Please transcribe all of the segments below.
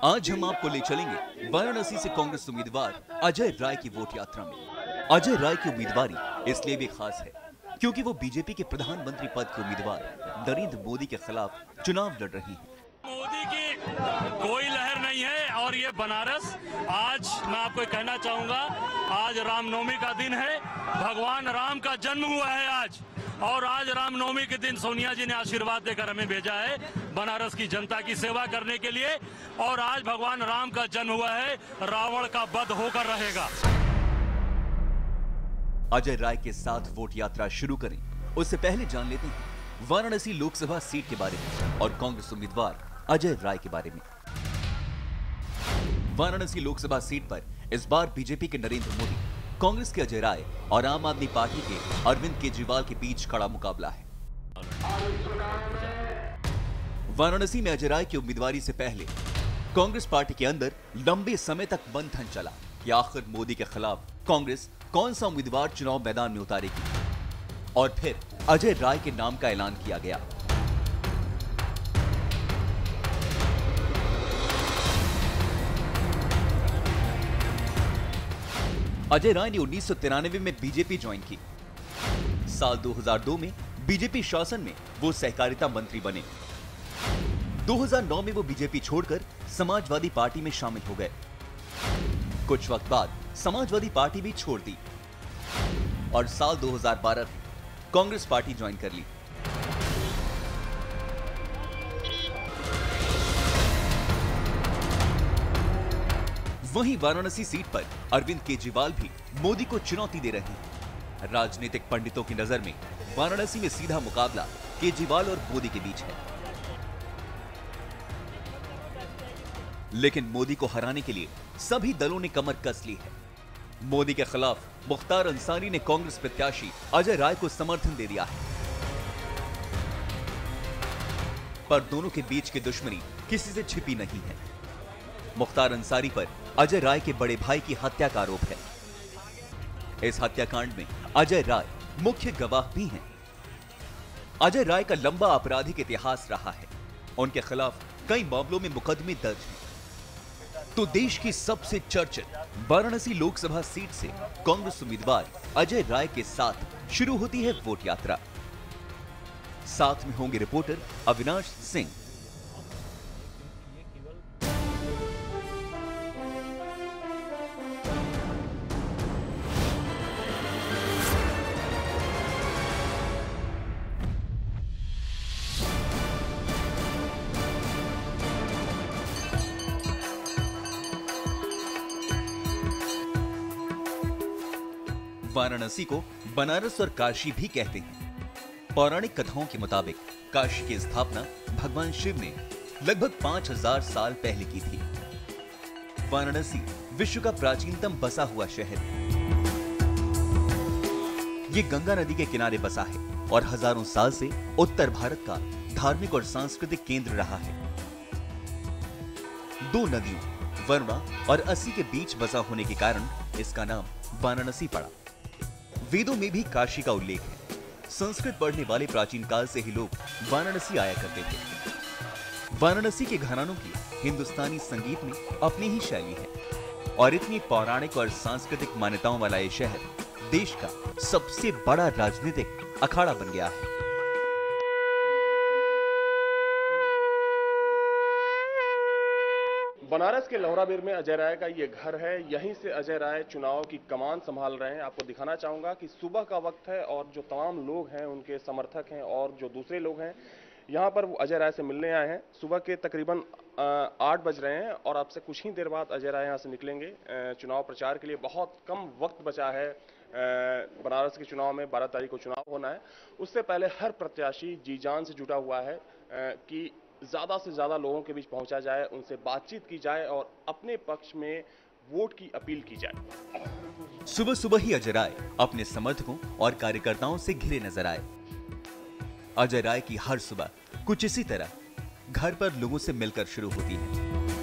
आज हम आपको ले चलेंगे वाराणसी से कांग्रेस उम्मीदवार अजय राय की वोट यात्रा में। अजय राय की उम्मीदवारी इसलिए भी खास है क्योंकि वो बीजेपी के प्रधानमंत्री पद के उम्मीदवार नरेंद्र मोदी के खिलाफ चुनाव लड़ रही हैं। मोदी की कोई लहर नहीं है और ये बनारस, आज मैं आपको कहना चाहूंगा, आज रामनवमी का दिन है, भगवान राम का जन्म हुआ है आज, और आज रामनवमी के दिन सोनिया जी ने आशीर्वाद देकर हमें भेजा है बनारस की जनता की सेवा करने के लिए, और आज भगवान राम का जन्म हुआ है, रावण का वध होकर रहेगा। अजय राय के साथ वोट यात्रा शुरू करें उससे पहले जान लेते हैं वाराणसी लोकसभा सीट के बारे में और कांग्रेस उम्मीदवार अजय राय के बारे में। वाराणसी लोकसभा सीट पर इस बार बीजेपी के नरेंद्र मोदी, कांग्रेस के अजय राय और आम आदमी पार्टी के अरविंद केजरीवाल के बीच कड़ा मुकाबला है। वाराणसी में अजय राय की उम्मीदवारी से पहले कांग्रेस पार्टी के अंदर लंबे समय तक मंथन चला कि आखिर मोदी के खिलाफ कांग्रेस कौन सा उम्मीदवार चुनाव मैदान में उतारेगी, और फिर अजय राय के नाम का ऐलान किया गया। अजय राय ने 1993 में बीजेपी ज्वाइन की। साल 2002 में बीजेपी शासन में वो सहकारिता मंत्री बने। 2009 में वो बीजेपी छोड़कर समाजवादी पार्टी में शामिल हो गए। कुछ वक्त बाद समाजवादी पार्टी भी छोड़ दी और साल 2012 में कांग्रेस पार्टी ज्वाइन कर ली। वहीं वाराणसी सीट पर अरविंद केजरीवाल भी मोदी को चुनौती दे रहे हैं। राजनीतिक पंडितों की नजर में वाराणसी में सीधा मुकाबला केजरीवाल और मोदी के बीच है, लेकिन मोदी को हराने के लिए सभी दलों ने कमर कस ली है। मोदी के खिलाफ मुख्तार अंसारी ने कांग्रेस प्रत्याशी अजय राय को समर्थन दे दिया है, पर दोनों के बीच की दुश्मनी किसी से छिपी नहीं है। मुख्तार अंसारी पर अजय राय के बड़े भाई की हत्या का आरोप है। इस हत्याकांड में अजय राय मुख्य गवाह भी हैं। अजय राय का लंबा आपराधिक इतिहास रहा है। उनके खिलाफ कई मामलों में मुकदमे दर्ज हैं। तो देश की सबसे चर्चित वाराणसी लोकसभा सीट से कांग्रेस उम्मीदवार अजय राय के साथ शुरू होती है वोट यात्रा। साथ में होंगे रिपोर्टर अविनाश सिंह। वाराणसी को बनारस और काशी भी कहते हैं। पौराणिक कथाओं के मुताबिक काशी की स्थापना भगवान शिव ने लगभग 5000 साल पहले की थी। वाराणसी विश्व का प्राचीनतम बसा हुआ शहर है। ये गंगा नदी के किनारे बसा है और हजारों साल से उत्तर भारत का धार्मिक और सांस्कृतिक केंद्र रहा है। दो नदियों वरुणा और अस्सी के बीच बसा होने के कारण इसका नाम वाराणसी पड़ा। वेदों में भी काशी का उल्लेख है। संस्कृत पढ़ने वाले प्राचीन काल से ही लोग वाराणसी आया करते थे। वाराणसी के घरानों की हिंदुस्तानी संगीत में अपनी ही शैली है और इतनी पौराणिक और सांस्कृतिक मान्यताओं वाला ये शहर देश का सबसे बड़ा राजनीतिक अखाड़ा बन गया है। बनारस के लोहराबीर में अजय राय का ये घर है। यहीं से अजय राय चुनाव की कमान संभाल रहे हैं। आपको दिखाना चाहूंगा कि सुबह का वक्त है और जो तमाम लोग हैं, उनके समर्थक हैं और जो दूसरे लोग हैं, यहाँ पर वो अजय राय से मिलने आए हैं। सुबह के तकरीबन 8 बज रहे हैं और आपसे कुछ ही देर बाद अजय राय यहाँ से निकलेंगे चुनाव प्रचार के लिए। बहुत कम वक्त बचा है बनारस के चुनाव में। 12 तारीख को चुनाव होना है। उससे पहले हर प्रत्याशी जी जान से जुटा हुआ है कि ज्यादा से ज्यादा लोगों के बीच पहुंचा जाए, उनसे बातचीत की जाए और अपने पक्ष में वोट की अपील की जाए। सुबह सुबह ही अजय राय अपने समर्थकों और कार्यकर्ताओं से घिरे नजर आए। अजय राय की हर सुबह कुछ इसी तरह घर पर लोगों से मिलकर शुरू होती है।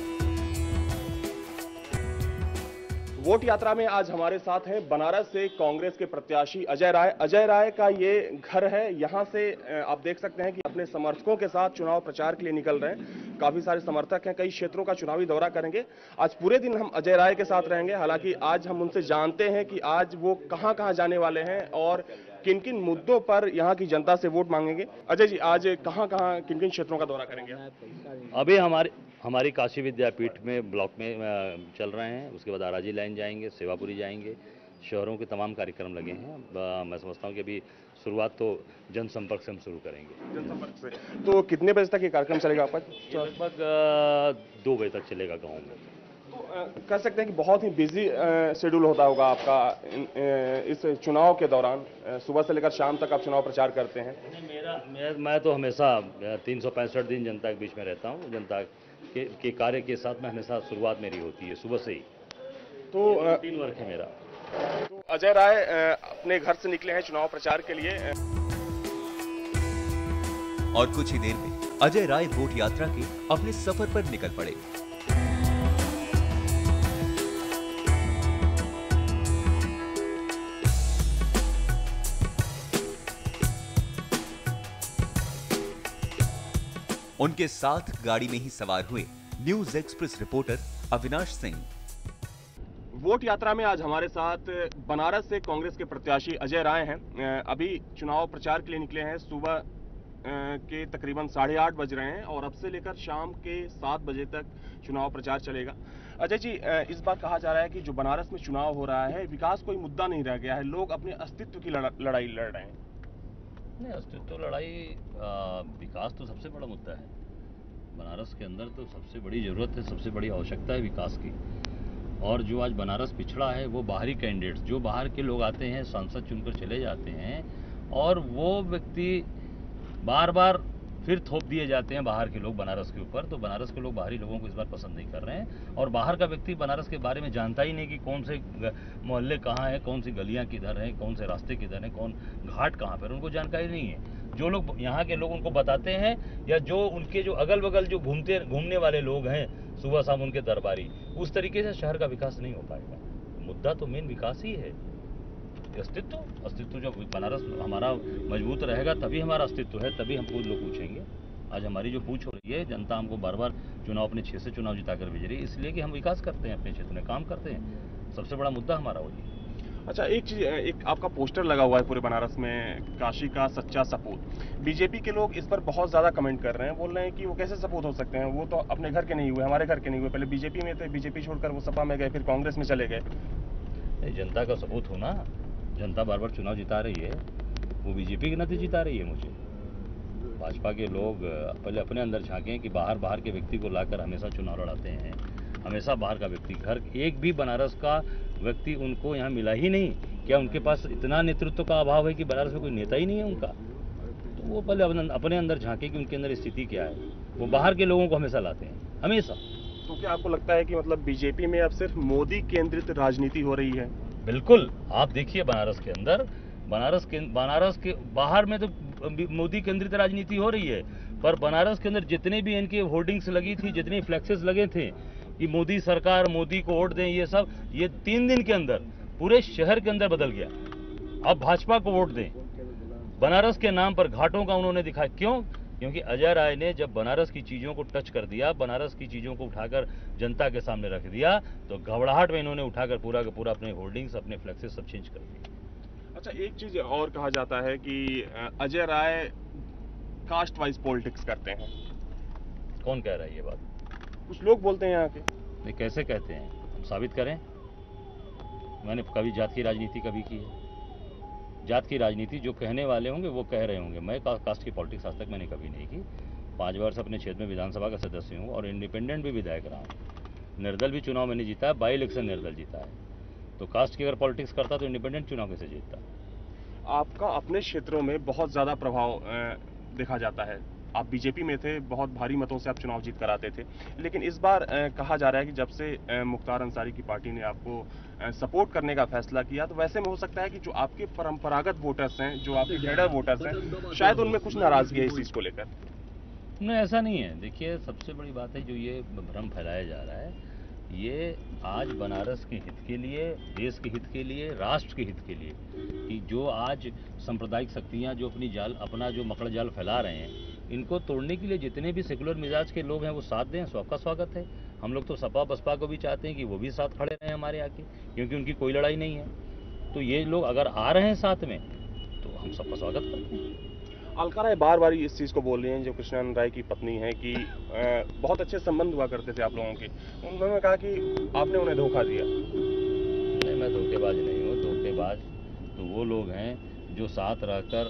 वोट यात्रा में आज हमारे साथ हैं बनारस से कांग्रेस के प्रत्याशी अजय राय। अजय राय का ये घर है। यहाँ से आप देख सकते हैं कि अपने समर्थकों के साथ चुनाव प्रचार के लिए निकल रहे हैं। काफी सारे समर्थक हैं, कई क्षेत्रों का चुनावी दौरा करेंगे। आज पूरे दिन हम अजय राय के साथ रहेंगे। हालांकि आज हम उनसे जानते हैं कि आज वो कहां-कहां जाने वाले हैं और किन-किन मुद्दों पर यहां की जनता से वोट मांगेंगे। अजय जी, आज कहां-कहां किन-किन क्षेत्रों का दौरा करेंगे? अभी हमारी काशी विद्यापीठ में ब्लॉक में चल रहे हैं, उसके बाद आराजी लाइन जाएंगे, सेवापुरी जाएंगे, शहरों के तमाम कार्यक्रम लगे हैं। मैं समझता हूं कि अभी शुरुआत तो जनसंपर्क से हम शुरू करेंगे। जनसंपर्क से तो कितने बजे तक ये कार्यक्रम चलेगा आपका? लगभग 2 बजे तक चलेगा गाँव में। तो कह सकते हैं कि बहुत ही बिजी शेड्यूल होता होगा आपका इस चुनाव के दौरान। सुबह से लेकर शाम तक आप चुनाव प्रचार करते हैं। मैं तो हमेशा 365 दिन जनता के बीच में रहता हूँ। जनता के कार्य के साथ में हमेशा शुरुआत मेरी होती है सुबह से ही। तो 3 वर्क है मेरा। तो अजय राय अपने घर से निकले हैं चुनाव प्रचार के लिए। और कुछ ही देर में अजय राय वोट यात्रा के अपने सफर पर निकल पड़े। उनके साथ गाड़ी में ही सवार हुए news express reporter Avinash Singh. Vote यात्रा में आज हमारे साथ बनारस से कांग्रेस के प्रत्याशी अजय राय हैं। अभी चुनाव प्रचार के लिए निकले हैं। सुबह के तकरीबन 8:30 बज रहे हैं और अब से लेकर शाम के 7 बजे तक चुनाव प्रचार चलेगा। अजय जी, इस बार कहा जा रहा है कि जो बनारस में चुनाव हो रहा है, विकास कोई मुद्दा नहीं रह गया है, लोग अपने अस्तित्व की लड़ाई लड़ रहे हैं। नहीं, अस्तित्व लड़ाई, विकास तो सबसे बड़ा मुद्दा है। बनारस के अंदर तो सबसे बड़ी ज़रूरत है, सबसे बड़ी आवश्यकता है विकास की। और जो आज बनारस पिछड़ा है वो बाहरी कैंडिडेट्स, जो बाहर के लोग आते हैं, सांसद चुनकर चले जाते हैं और वो व्यक्ति बार बार फिर थोप दिए जाते हैं बाहर के लोग बनारस के ऊपर। तो बनारस के लोग बाहरी लोगों को इस बार पसंद नहीं कर रहे हैं और बाहर का व्यक्ति बनारस के बारे में जानता ही नहीं कि कौन से मोहल्ले कहाँ हैं, कौन सी गलियाँ किधर हैं, कौन से रास्ते किधर हैं, कौन घाट कहाँ पर, उनको जानकारी नहीं है। जो लोग यहाँ के लोग उनको बताते हैं या जो उनके जो अगल बगल जो घूमने वाले लोग हैं सुबह शाम उनके दरबारी, उस तरीके से शहर का विकास नहीं हो पाएगा। मुद्दा तो मेन विकास ही है। अस्तित्व जब बनारस हमारा मजबूत रहेगा तभी हमारा अस्तित्व है, तभी हमको लोग पूछेंगे। आज हमारी जो पूछ हो रही है, जनता हमको बार बार चुनाव अपने क्षेत्र से चुनाव जिताकर भेज रही है, इसलिए कि हम विकास करते हैं, अपने क्षेत्र में काम करते हैं। सबसे बड़ा मुद्दा हमारा वही है। अच्छा, एक चीज, एक आपका पोस्टर लगा हुआ है पूरे बनारस में, काशी का सच्चा सपूत। बीजेपी के लोग इस पर बहुत ज्यादा कमेंट कर रहे हैं, बोल रहे हैं कि वो कैसे सपूत हो सकते हैं, वो तो अपने घर के नहीं हुए, हमारे घर के नहीं हुए, पहले बीजेपी में थे, बीजेपी छोड़कर वो सपा में गए, फिर कांग्रेस में चले गए। जनता का सपूत हो ना, जनता बार बार चुनाव जिता रही है, वो बीजेपी के नाते जिता रही है मुझे। भाजपा के लोग पहले अपने अंदर झांकें कि बाहर के व्यक्ति को लाकर हमेशा चुनाव लड़ाते हैं, हमेशा बाहर का व्यक्ति, घर एक भी बनारस का व्यक्ति उनको यहाँ मिला ही नहीं। क्या उनके पास इतना नेतृत्व का अभाव है कि बनारस में कोई नेता ही नहीं है उनका? तो वो पहले अपने अंदर झांके कि उनके अंदर स्थिति क्या है। वो बाहर के लोगों को हमेशा लाते हैं, हमेशा। तो क्या आपको लगता है कि मतलब बीजेपी में अब सिर्फ मोदी केंद्रित राजनीति हो रही है? बिल्कुल, आप देखिए बनारस के अंदर, बनारस के बाहर में तो मोदी केंद्रित राजनीति हो रही है, पर बनारस के अंदर जितने भी इनके होर्डिंग्स लगी थी, जितने फ्लैक्सेस लगे थे कि मोदी सरकार, मोदी को वोट दें, ये सब, ये 3 दिन के अंदर पूरे शहर के अंदर बदल गया। अब भाजपा को वोट दें, बनारस के नाम पर घाटों का उन्होंने दिखाया। क्यों? क्योंकि अजय राय ने जब बनारस की चीजों को टच कर दिया, बनारस की चीजों को उठाकर जनता के सामने रख दिया, तो घबराहट में इन्होंने उठाकर पूरा का पूरा अपने होर्डिंग्स, अपने फ्लैक्सेस सब चेंज कर दिए। अच्छा, एक चीज और कहा जाता है कि Ajay Rai caste wise politics करते हैं। कौन कह रहा है ये बात? कुछ लोग बोलते हैं यहाँ के। नहीं, कैसे कहते हैं, हम साबित करें। मैंने कभी जात की राजनीति कभी की है? जात की राजनीति जो कहने वाले होंगे वो कह रहे होंगे। मैं कास्ट की पॉलिटिक्स आज तक मैंने कभी नहीं की। 5 वर्ष अपने क्षेत्र में विधानसभा का सदस्य हूँ और इंडिपेंडेंट भी विधायक रहा हूँ। निर्दल भी चुनाव मैंने जीता है, बाई इलेक्शन निर्दल जीता है। तो कास्ट की अगर पॉलिटिक्स करता तो इंडिपेंडेंट चुनाव कैसे जीतता? आपका अपने क्षेत्रों में बहुत ज्यादा प्रभाव देखा जाता है। आप बीजेपी में थे, बहुत भारी मतों से आप चुनाव जीत कर आते थे, लेकिन इस बार कहा जा रहा है कि जब से मुख्तार अंसारी की पार्टी ने आपको सपोर्ट करने का फैसला किया, तो वैसे में हो सकता है कि जो आपके परंपरागत वोटर्स हैं, जो आपके कैडर वोटर्स हैं, शायद उनमें कुछ नाराजगी है इस चीज को लेकर। नहीं, ऐसा नहीं है। देखिए, सबसे बड़ी बात है जो ये भ्रम फैलाया जा रहा है, ये आज बनारस के हित के लिए, देश के हित के लिए, राष्ट्र के हित के लिए, कि जो आज सांप्रदायिक शक्तियाँ जो अपना जो मकड़ जाल फैला रहे हैं इनको तोड़ने के लिए जितने भी सेकुलर मिजाज के लोग हैं वो साथ दें, सबका स्वागत है। हम लोग तो सपा बसपा को भी चाहते हैं कि वो भी साथ खड़े रहें हमारे आके, क्योंकि उनकी कोई लड़ाई नहीं है। तो ये लोग अगर आ रहे हैं साथ में तो हम सबका स्वागत करते हैं। अलका राय बार बार इस चीज़ को बोल रही हैं, जो कृष्णन राय की पत्नी है, कि बहुत अच्छे संबंध हुआ करते थे आप लोगों के। उन्होंने कहा कि आपने उन्हें धोखा दिया। नहीं, मैं धोखेबाज नहीं हूँ। धोखेबाज तो वो लोग हैं जो साथ रहकर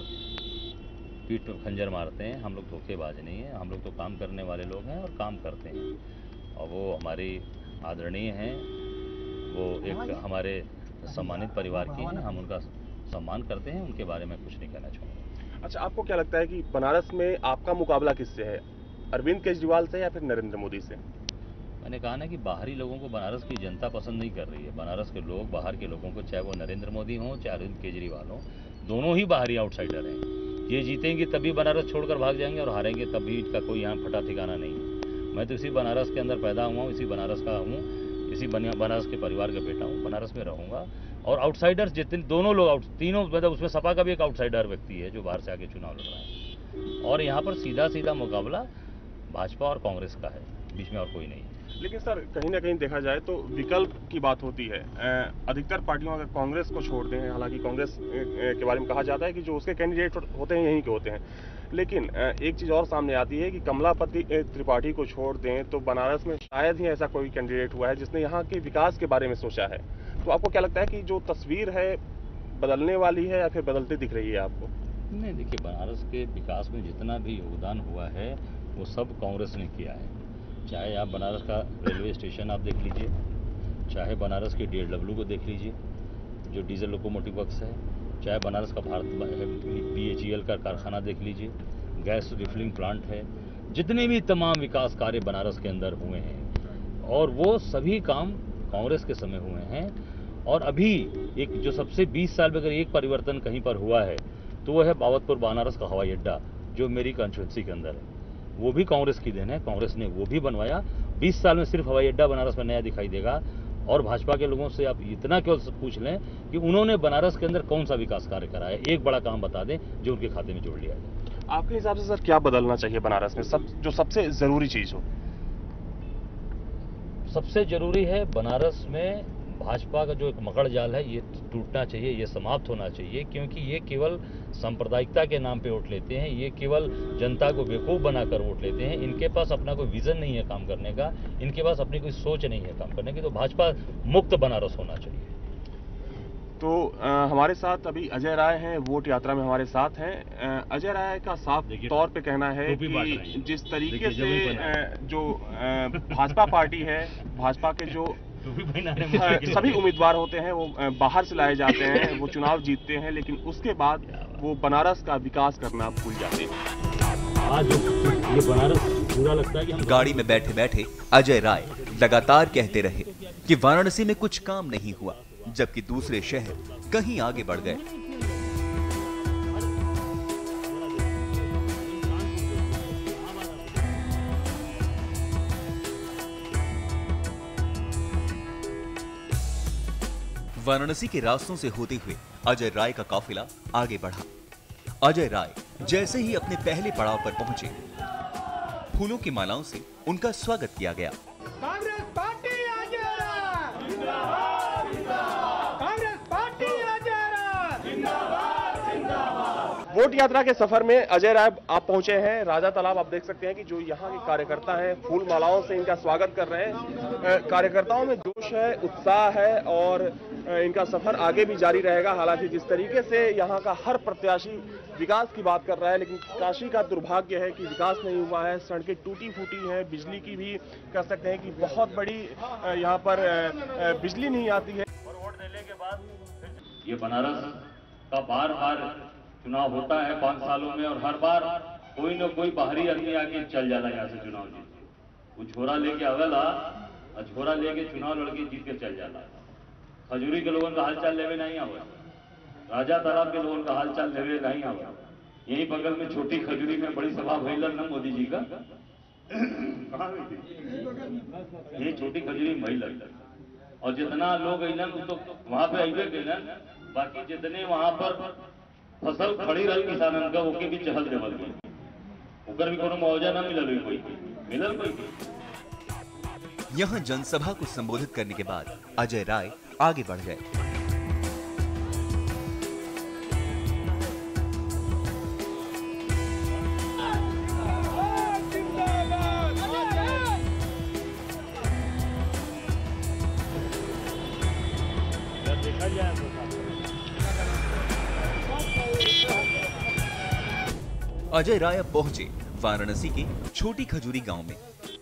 पीठ पर खंजर मारते हैं। हम लोग धोखेबाज नहीं हैं, हम लोग तो काम करने वाले लोग हैं और काम करते हैं। और वो हमारी आदरणीय हैं, वो एक हमारे सम्मानित परिवार की हैं, हम उनका सम्मान करते हैं। उनके बारे में कुछ नहीं कहना चाहूँगा। अच्छा, आपको क्या लगता है कि बनारस में आपका मुकाबला किससे है, अरविंद केजरीवाल से या फिर नरेंद्र मोदी से? मैंने कहा ना कि बाहरी लोगों को बनारस की जनता पसंद नहीं कर रही है। बनारस के लोग बाहर के लोगों को, चाहे वो नरेंद्र मोदी हों चाहे अरविंद केजरीवाल हों, दोनों ही बाहरी आउटसाइडर हैं। ये जीतेंगे तभी बनारस छोड़कर भाग जाएंगे और हारेंगे तभी इनका कोई यहाँ फटा ठिकाना नहीं है। मैं तो इसी बनारस के अंदर पैदा हुआ हूँ, इसी बनारस का हूँ, इसी बनारस के परिवार का बेटा हूँ, बनारस में रहूँगा। और आउटसाइडर्स जितने दोनों लोग तीनों, मतलब उसमें सपा का भी एक आउटसाइडर व्यक्ति है जो बाहर से आके चुनाव लड़ रहा है। और यहाँ पर सीधा सीधा मुकाबला भाजपा और कांग्रेस का है, बीच में और कोई नहीं। लेकिन सर, कहीं ना कहीं देखा जाए तो विकल्प की बात होती है। अधिकतर पार्टियों अगर कांग्रेस को छोड़ दें, हालांकि कांग्रेस के बारे में कहा जाता है कि जो उसके कैंडिडेट होते हैं यहीं के होते हैं, लेकिन एक चीज़ और सामने आती है कि कमलापति त्रिपाठी को छोड़ दें तो बनारस में शायद ही ऐसा कोई कैंडिडेट हुआ है जिसने यहाँ के विकास के बारे में सोचा है। तो आपको क्या लगता है कि जो तस्वीर है बदलने वाली है या फिर बदलती दिख रही है आपको? नहीं, देखिए, बनारस के विकास में जितना भी योगदान हुआ है वो सब कांग्रेस ने किया है। चाहे आप बनारस का रेलवे स्टेशन आप देख लीजिए, चाहे बनारस के DLW को देख लीजिए जो डीजल लोकोमोटिव वर्क्स है, चाहे बनारस का BHEL का कारखाना देख लीजिए, गैस रिफिलिंग प्लांट है, जितने भी तमाम विकास कार्य बनारस के अंदर हुए हैं और वो सभी काम कांग्रेस के समय हुए हैं। और अभी एक जो सबसे 20 साल में अगर एक परिवर्तन कहीं पर हुआ है तो वो है बावतपुर बनारस का हवाई अड्डा, जो मेरी कंस्टिट्यूंसी के अंदर है। वो भी कांग्रेस की देन है, कांग्रेस ने वो भी बनवाया। 20 साल में सिर्फ हवाई अड्डा बनारस में नया दिखाई देगा। और भाजपा के लोगों से आप इतना क्यों पूछ लें कि उन्होंने बनारस के अंदर कौन सा विकास कार्य करा है, एक बड़ा काम बता दें जो उनके खाते में जोड़ लिया जाए। आपके हिसाब से सर क्या बदलना चाहिए बनारस में, जो सबसे जरूरी चीज हो? सबसे जरूरी है बनारस में भाजपा का जो एक मकड़ जाल है ये टूटना चाहिए, ये समाप्त होना चाहिए, क्योंकि ये केवल सांप्रदायिकता के नाम पे वोट लेते हैं, ये केवल जनता को बेवकूफ़ बनाकर वोट लेते हैं। इनके पास अपना कोई विजन नहीं है काम करने का, इनके पास अपनी कोई सोच नहीं है काम करने की। तो भाजपा मुक्त बनारस होना चाहिए। तो हमारे साथ अभी अजय राय हैं, वोट यात्रा में हमारे साथ हैं। अजय राय का साफ तौर पे कहना है कि जिस तरीके से जो भाजपा पार्टी है, भाजपा के जो सभी उम्मीदवार होते हैं वो बाहर से लाए जाते हैं, वो चुनाव जीतते हैं, लेकिन उसके बाद वो बनारस का विकास करना भूल जाते हैं। आज ये बनारस पूरा लगता है कि हम गाड़ी में बैठे बैठे अजय राय लगातार कहते रहे कि वाराणसी में कुछ काम नहीं हुआ, जबकि दूसरे शहर कहीं आगे बढ़ गए। वाराणसी के रास्तों से होते हुए अजय राय का काफिला आगे बढ़ा। अजय राय जैसे ही अपने पहले पड़ाव पर पहुंचे, फूलों की मालाओं से उनका स्वागत किया गया। कांग्रेस पार्टी अजय राय जिंदाबाद, जिंदाबाद। कांग्रेस पार्टी अजय राय जिंदाबाद, जिंदाबाद। वोट यात्रा के सफर में अजय राय आप पहुंचे हैं राजा तालाब। आप देख सकते हैं कि जो यहाँ के कार्यकर्ता हैं फूल मालाओं से इनका स्वागत कर रहे हैं। कार्यकर्ताओं में जोश है, उत्साह है और इनका सफर आगे भी जारी रहेगा। हालांकि जिस तरीके से यहाँ का हर प्रत्याशी विकास की बात कर रहा है, लेकिन काशी का दुर्भाग्य है कि विकास नहीं हुआ है, सड़कें टूटी फूटी हैं, बिजली की भी कह सकते हैं कि बहुत बड़ी यहाँ पर बिजली नहीं आती है। और वोट देने के बाद ये बनारस का बार बार चुनाव होता है 5 सालों में, और हर बार कोई न कोई बाहरी आदमी आके चल जाता है यहाँ से चुनाव जीत। वो झोरा लेके अगला और झोरा लेके चुनाव लड़के जीत के चल जाता है। खजूरी के लोगों का हालचाल लेवे नहीं आवा, राजा तालाब के लोगों का हालचाल लेवे नहीं आवा। यही बगल में छोटी खजूरी में बड़ी सभा भइल न मोदी जी का, कहाँ गई थी? ये छोटी खजूरी भइल, और जितना लोग अलन तो वहां पे अबे गलन, बाकी जितने वहां पर फसल खड़ी रही किसानन का ओके भी चहल देवल गई। ओकर भी कोनो मुआवजा ना मिलल कोई मिलल कोई। यहां जनसभा को संबोधित करने के बाद अजय राय आगे बढ़ गए। अजय राय अब पहुंचे वाराणसी के छोटी खजूरी गांव में।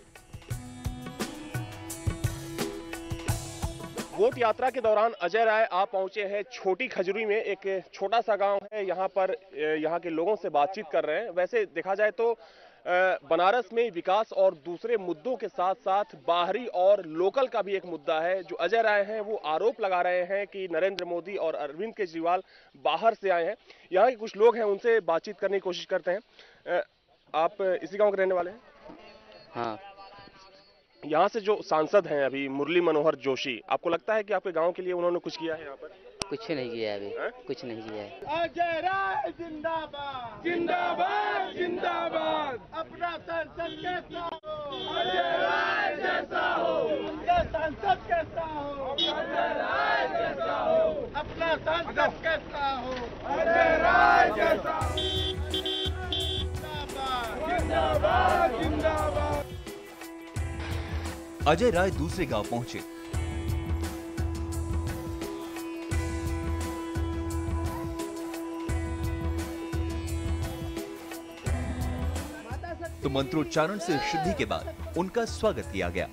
वोट यात्रा के दौरान अजय राय आप पहुंचे हैं छोटी खजूरी में। एक छोटा सा गांव है, यहाँ पर यहाँ के लोगों से बातचीत कर रहे हैं। वैसे देखा जाए तो बनारस में विकास और दूसरे मुद्दों के साथ साथ बाहरी और लोकल का भी एक मुद्दा है। जो अजय राय हैं वो आरोप लगा रहे हैं कि नरेंद्र मोदी और अरविंद केजरीवाल बाहर से आए हैं। यहाँ के कुछ लोग हैं, उनसे बातचीत करने की कोशिश करते हैं। आप इसी गांव के रहने वाले हैं? हाँ। यहाँ से जो सांसद हैं अभी मुरली मनोहर जोशी, आपको लगता है कि आपके गांव के लिए उन्होंने कुछ किया है? यहाँ पर कुछ नहीं किया अभी कुछ नहीं किया है। अजय राय जिंदाबाद जिंदाबाद जिंदाबाद। अपना सांसद कैसा हो? अजय राय जैसा हो। उनका सांसद कैसा हो? अजय राय जैसा हो। अपना सांसद कैसा हो? अजय राय जैसा हो। जिंदाबाद जिंदाबाद जिंदाबाद। अजय राय दूसरे गांव पहुंचे। तो मंत्रोच्चारण से शुद्धि के बाद उनका स्वागत किया गया।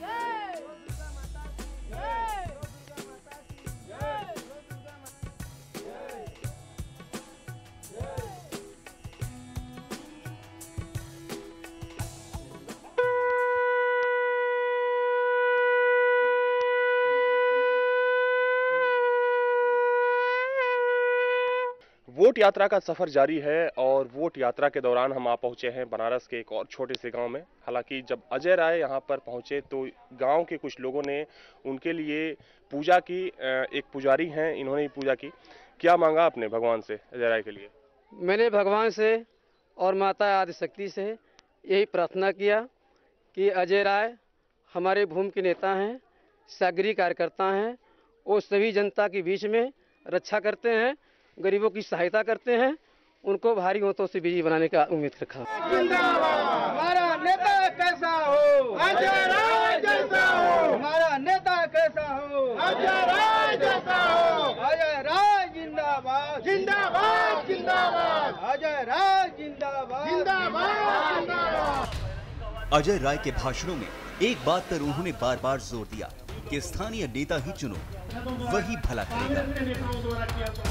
वोट यात्रा का सफर जारी है और वोट यात्रा के दौरान हम आ पहुंचे हैं बनारस के एक और छोटे से गांव में। हालांकि जब अजय राय यहां पर पहुंचे तो गांव के कुछ लोगों ने उनके लिए पूजा की। एक पुजारी हैं, इन्होंने ही पूजा की। क्या मांगा आपने भगवान से अजय राय के लिए? मैंने भगवान से और माता आदिशक्ति से यही प्रार्थना किया कि अजय राय हमारे भूमि के नेता हैं, सागरी कार्यकर्ता हैं, वो सभी जनता के बीच में रक्षा करते हैं, गरीबों की सहायता करते हैं, उनको भारी मतों से विजयी बनाने का उम्मीद रखा। हमारा नेता कैसा हो? अजय राय जैसा हो। हमारा नेता कैसा हो? अजय राय जैसा हो। अजय राय जिंदाबाद जिंदाबाद जिंदाबाद। अजय राय जिंदाबाद जिंदाबाद जिंदाबाद। अजय राय के भाषणों में एक बात पर उन्होंने बार बार जोर दिया कि स्थानीय नेता ही चुनो, वही भला करेगा।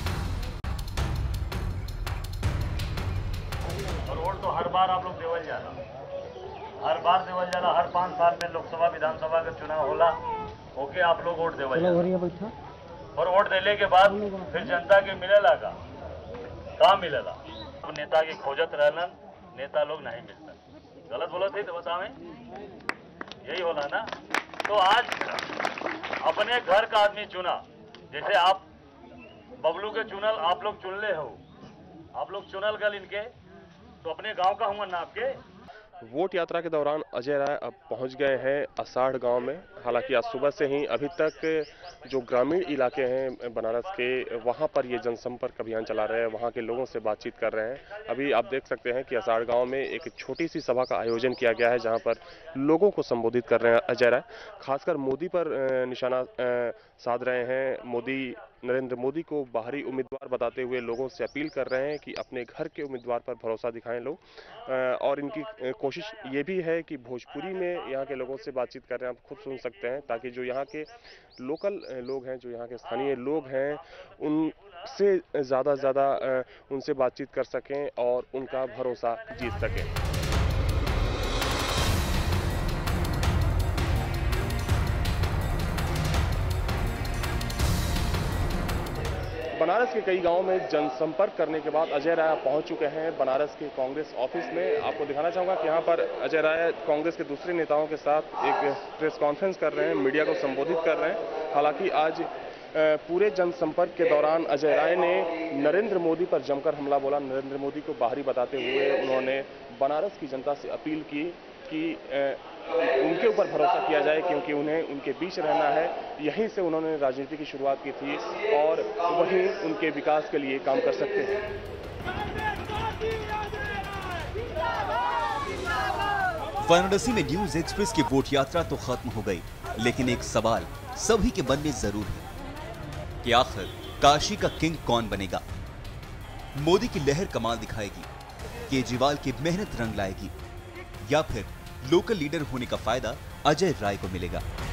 वोट तो हर बार आप लोग देवल जाना, हर बार देवल जाना। हर 5 साल में लोकसभा विधानसभा का चुनाव होला, ओके आप लोग वोट देवल जाना। और वोट देने के बाद फिर जनता के मिलेला का मिलेला। अब नेता की खोजत रहना, नेता लोग नहीं मिलता। गलत बोला थे तो बतावें, यही होला ना। तो आज अपने घर का आदमी चुना, जैसे आप बबलू के चुनल, आप लोग चुनले हो, आप लोग चुनल गल इनके, तो अपने गांव का हूँ ना आपके। वोट यात्रा के दौरान अजय राय अब पहुंच गए हैं अषाढ़ गांव में। हालांकि आज सुबह से ही अभी तक जो ग्रामीण इलाके हैं बनारस के, वहां पर ये जनसंपर्क अभियान चला रहे हैं, वहां के लोगों से बातचीत कर रहे हैं। अभी आप देख सकते हैं कि अषाढ़ गांव में एक छोटी सी सभा का आयोजन किया गया है, जहां पर लोगों को संबोधित कर रहे हैं अजय राय। खासकर मोदी पर निशाना साध रहे हैं। नरेंद्र मोदी को बाहरी उम्मीदवार बताते हुए लोगों से अपील कर रहे हैं कि अपने घर के उम्मीदवार पर भरोसा दिखाएं लोग। और इनकी कोशिश ये भी है कि भोजपुरी में यहाँ के लोगों से बातचीत कर रहे हैं, आप खुद सुन सकते हैं, ताकि जो यहाँ के लोकल लोग हैं, जो यहाँ के स्थानीय लोग हैं, उनसे ज़्यादा से ज़्यादा उनसे बातचीत कर सकें और उनका भरोसा जीत सकें। बनारस के कई गांवों में जनसंपर्क करने के बाद अजय राय पहुंच चुके हैं बनारस के कांग्रेस ऑफिस में। आपको दिखाना चाहूंगा कि यहाँ पर अजय राय कांग्रेस के दूसरे नेताओं के साथ एक प्रेस कॉन्फ्रेंस कर रहे हैं, मीडिया को संबोधित कर रहे हैं। हालांकि आज पूरे जनसंपर्क के दौरान अजय राय ने नरेंद्र मोदी पर जमकर हमला बोला। नरेंद्र मोदी को बाहरी बताते हुए उन्होंने बनारस की जनता से अपील की कि उनके ऊपर भरोसा किया जाए, क्योंकि उन्हें उनके बीच रहना है। यहीं से उन्होंने राजनीति की शुरुआत की थी और वहीं उनके विकास के लिए काम कर सकते हैं। वाराणसी में न्यूज एक्सप्रेस की वोट यात्रा तो खत्म हो गई, लेकिन एक सवाल सभी के मन में जरूर है कि आखिर काशी का किंग कौन बनेगा? मोदी की लहर कमाल दिखाएगी, केजरीवाल की मेहनत रंग लाएगी, या फिर लोकल लीडर होने का फायदा अजय राय को मिलेगा?